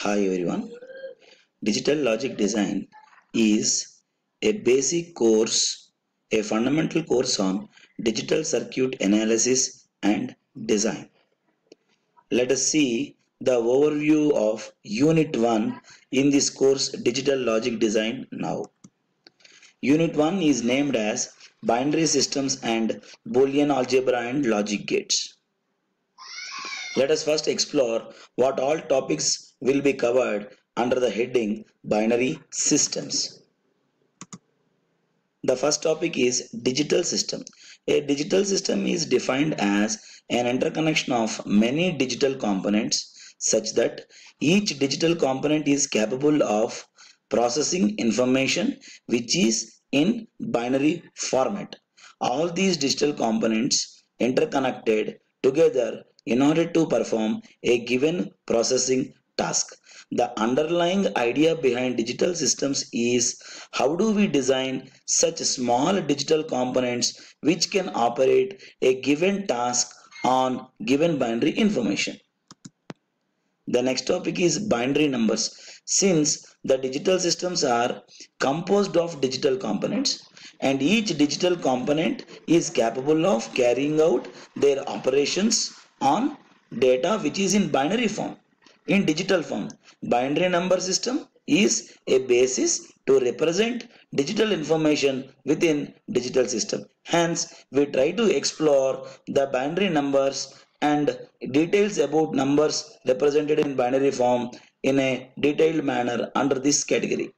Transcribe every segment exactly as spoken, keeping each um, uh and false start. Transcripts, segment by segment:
Hi everyone. Digital Logic Design is a basic course, a fundamental course on digital circuit analysis and design. Let us see the overview of Unit one in this course Digital Logic Design now. Unit one is named as Binary Systems and Boolean Algebra and Logic Gates. Let us first explore what all topics will be covered under the heading Binary Systems. The first topic is Digital System. A digital system is defined as an interconnection of many digital components such that each digital component is capable of processing information which is in binary format. All these digital components interconnected together in order to perform a given processing task. The underlying idea behind digital systems is how do we design such small digital components which can operate a given task on given binary information. The next topic is binary numbers. Since the digital systems are composed of digital components and each digital component is capable of carrying out their operations on data which is in binary form. In digital form, binary number system is a basis to represent digital information within digital system. Hence, we try to explore the binary numbers and details about numbers represented in binary form in a detailed manner under this category.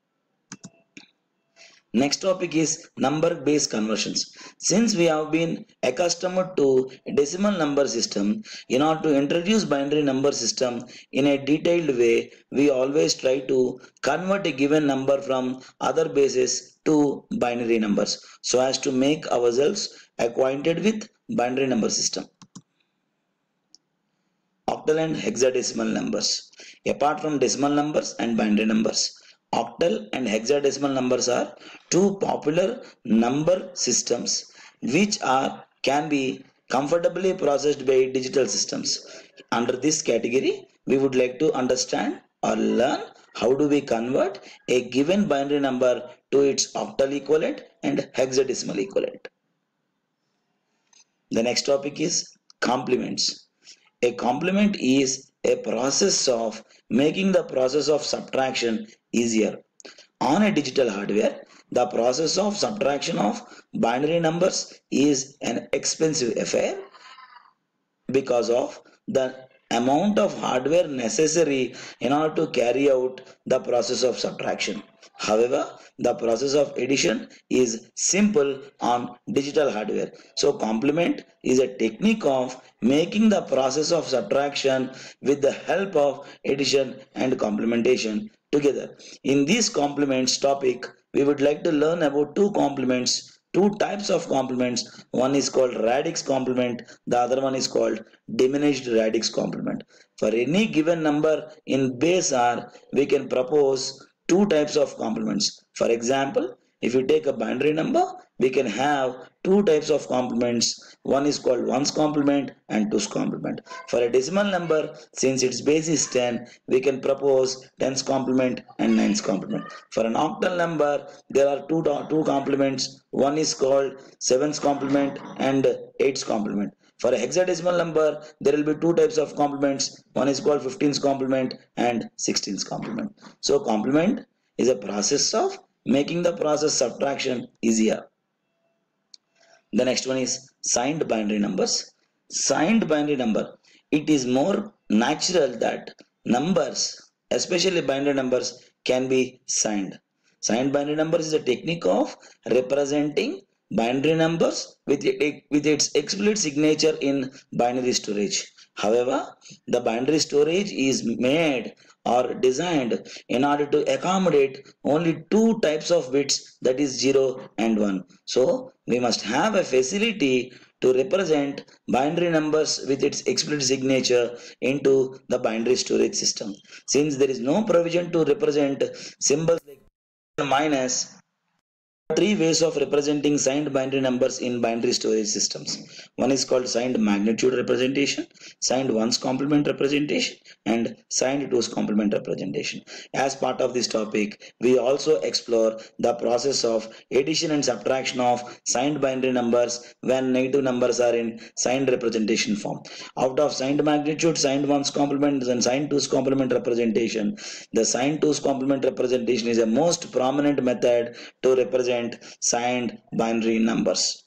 Next topic is number based conversions. Since we have been accustomed to decimal number system, in order to introduce binary number system in a detailed way, we always try to convert a given number from other bases to binary numbers so as to make ourselves acquainted with binary number system. Octal and hexadecimal numbers. Apart from decimal numbers and binary numbers, octal and hexadecimal numbers are two popular number systems which are can be comfortably processed by digital systems. Under this category, we would like to understand or learn how do we convert a given binary number to its octal equivalent and hexadecimal equivalent. The next topic is complements. A complement is a process of making the process of subtraction easier. On a digital hardware, the process of subtraction of binary numbers is an expensive affair because of the amount of hardware necessary in order to carry out the process of subtraction. However, the process of addition is simple on digital hardware. So complement is a technique of making the process of subtraction with the help of addition and complementation together. In this complements topic, we would like to learn about two complements, two types of complements. One is called radix complement, the other one is called diminished radix complement. For any given number in base R, we can propose two types of complements. For example, if you take a binary number, we can have two types of complements. One is called ones complement and twos complement. For a decimal number, since its base is ten, we can propose tens complement and nines complement. For an octal number, there are two, two complements. One is called sevens complement and eights complement. For a hexadecimal number, there will be two types of complements. One is called fifteens complement and sixteens complement. So complement is a process of making the process subtraction easier. The next one is signed binary numbers. Signed binary number. It is more natural that numbers, especially binary numbers, can be signed. Signed binary numbers is a technique of representing binary numbers with, it, with its explicit signature in binary storage. However, the binary storage is made or designed in order to accommodate only two types of bits, that is zero and one. So we must have a facility to represent binary numbers with its explicit signature into the binary storage system. Since there is no provision to represent symbols like minus Three ways of representing signed binary numbers in binary storage systems. One is called signed magnitude representation, signed ones complement representation, and signed twos complement representation. As part of this topic, we also explore the process of addition and subtraction of signed binary numbers when negative numbers are in signed representation form. Out of signed magnitude, signed ones complement, and signed twos complement representation, the signed twos complement representation is a most prominent method to represent signed binary numbers.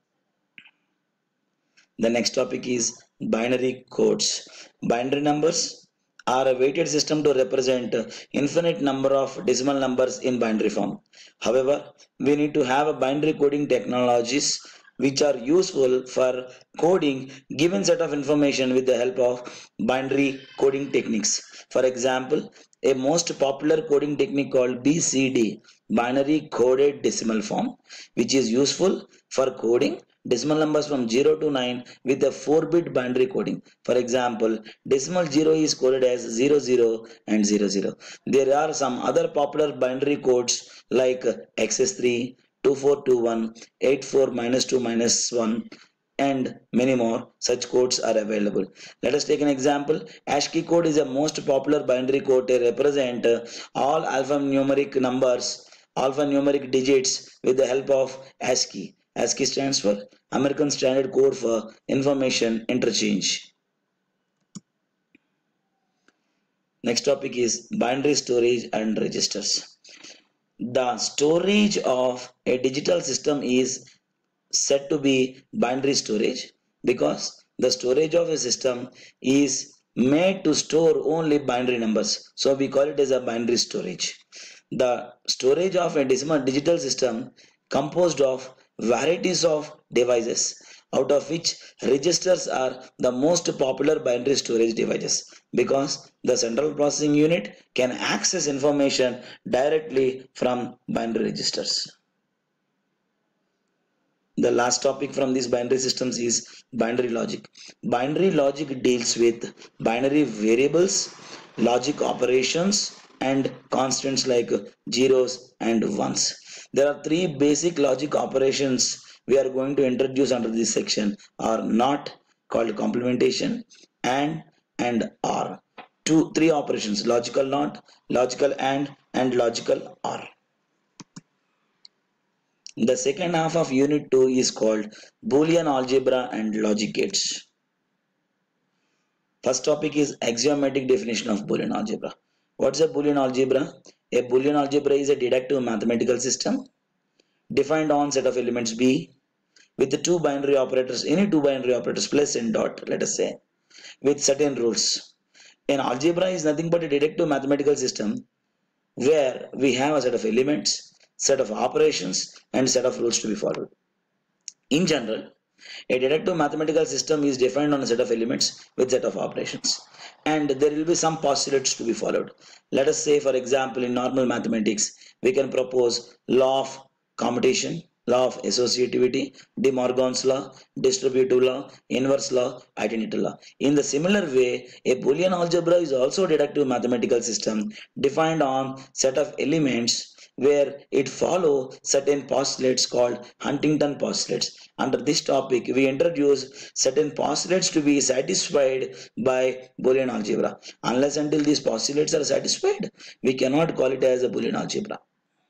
The next topic is binary codes. Binary numbers are a weighted system to represent infinite number of decimal numbers in binary form. However, we need to have a binary coding technologies which are useful for coding given set of information with the help of binary coding techniques. For example, a most popular coding technique called B C D, binary coded decimal form, which is useful for coding decimal numbers from zero to nine with a four bit binary coding. For example, decimal zero is coded as zero zero and zero zero. There are some other popular binary codes like X S three, two four two one, eight four minus two minus one, and many more such codes are available. Let us take an example. ASCII code is the most popular binary code to represent all alphanumeric numbers, alphanumeric digits with the help of ASCII. ASCII stands for American Standard Code for Information Interchange. Next topic is binary storage and registers. The storage of a digital system is said to be binary storage because the storage of a system is made to store only binary numbers. So we call it as a binary storage. The storage of a decimal digital system composed of varieties of devices, out of which registers are the most popular binary storage devices because the central processing unit can access information directly from binary registers. The last topic from these binary systems is binary logic. Binary logic deals with binary variables, logic operations, and constants like zeros and ones. There are three basic logic operations we are going to introduce under this section are not, called complementation, and and or. Two, three operations: logical not, logical and, and logical or. The second half of unit two is called Boolean algebra and logic gates. First topic is axiomatic definition of Boolean algebra. What's a Boolean algebra? A Boolean algebra is a deductive mathematical system defined on set of elements B with the two binary operators, any two binary operators plus and dot, let us say, with certain rules. An algebra is nothing but a deductive mathematical system where we have a set of elements, set of operations, and set of rules to be followed. In general, a deductive mathematical system is defined on a set of elements with set of operations, and there will be some postulates to be followed. Let us say, for example, in normal mathematics, we can propose law of commutation, law of associativity, De Morgan's law, distributive law, inverse law, identity law. In the similar way, a Boolean algebra is also a deductive mathematical system defined on set of elements where it follow certain postulates called Huntington postulates. Under this topic, we introduce certain postulates to be satisfied by Boolean algebra. Unless until these postulates are satisfied, we cannot call it as a Boolean algebra.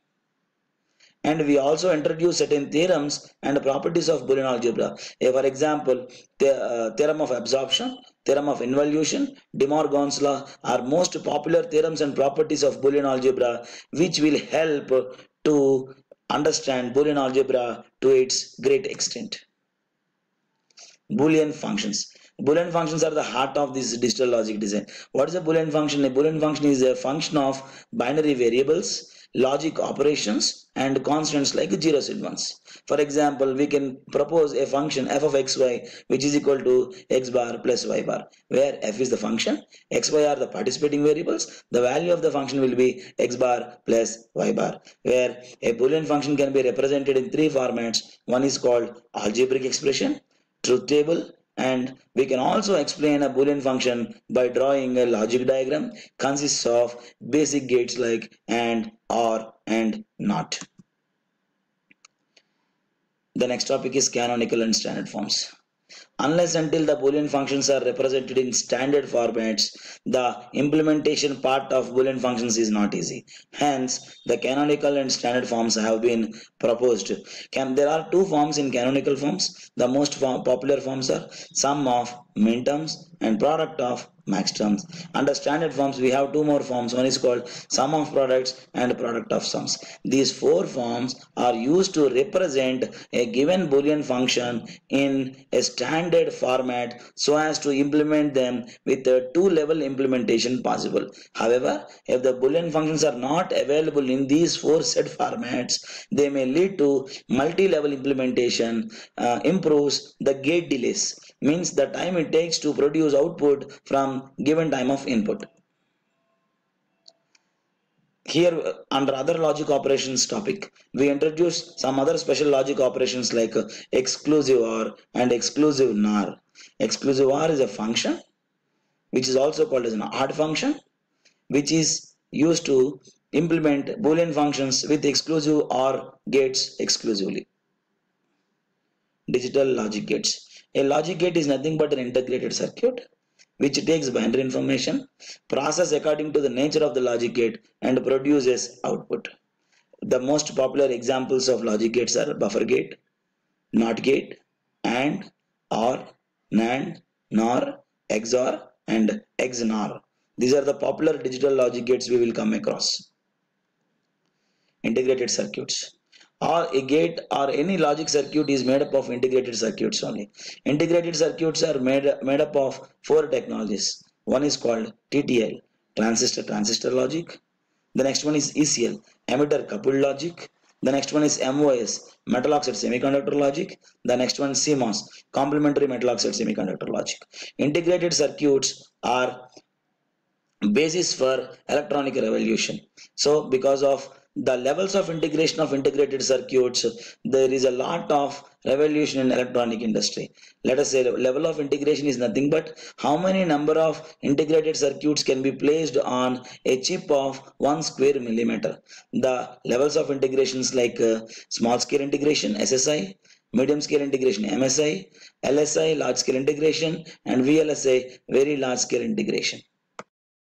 And we also introduce certain theorems and properties of Boolean algebra. For example, the uh, theorem of absorption, theorem of involution, De Morgan's law are most popular theorems and properties of Boolean algebra, which will help to understand Boolean algebra to its great extent. Boolean functions. Boolean functions are the heart of this digital logic design. What is a Boolean function? A Boolean function is a function of binary variables, logic operations, and constants like zeros and ones. For example, we can propose a function f of xy which is equal to x bar plus y bar, where f is the function, xy are the participating variables, the value of the function will be x bar plus y bar, where a Boolean function can be represented in three formats. One is called algebraic expression, truth table, and we can also explain a Boolean function by drawing a logic diagram consists of basic gates like and, or, and not. The next topic is canonical and standard forms. Unless until the Boolean functions are represented in standard formats, the implementation part of Boolean functions is not easy. Hence, the canonical and standard forms have been proposed. Can, there are two forms in canonical forms. The most form, popular forms are sum of min terms and product of max terms. Under standard forms, we have two more forms. One is called sum of products and product of sums. These four forms are used to represent a given Boolean function in a standard format so as to implement them with a two-level implementation possible. However, if the Boolean functions are not available in these four set formats, they may lead to multi-level implementation, uh, improves the gate delays, means the time it takes to produce output from given time of input. Here under other logic operations topic, we introduce some other special logic operations like exclusive or and exclusive nor. Exclusive or is a function which is also called as an odd function, which is used to implement Boolean functions with exclusive or gates exclusively. Digital logic gates. A logic gate is nothing but an integrated circuit which takes binary information, process according to the nature of the logic gate, and produces output. The most popular examples of logic gates are buffer gate, NOT gate, AND, OR, NAND, NOR, X O R, and X N O R. These are the popular digital logic gates we will come across. Integrated circuits. Or a gate or any logic circuit is made up of integrated circuits only. Integrated circuits are made, made up of four technologies. One is called T T L, transistor transistor logic. The next one is E C L, emitter coupled logic. The next one is M O S, metal oxide semiconductor logic. The next one is C M O S, complementary metal oxide semiconductor logic. Integrated circuits are basis for electronic revolution. So because of the levels of integration of integrated circuits, there is a lot of revolution in electronic industry. Let us say the level of integration is nothing but how many number of integrated circuits can be placed on a chip of one square millimeter. The levels of integrations like uh, small scale integration S S I, medium scale integration M S I, L S I large scale integration, and V L S I very large scale integration.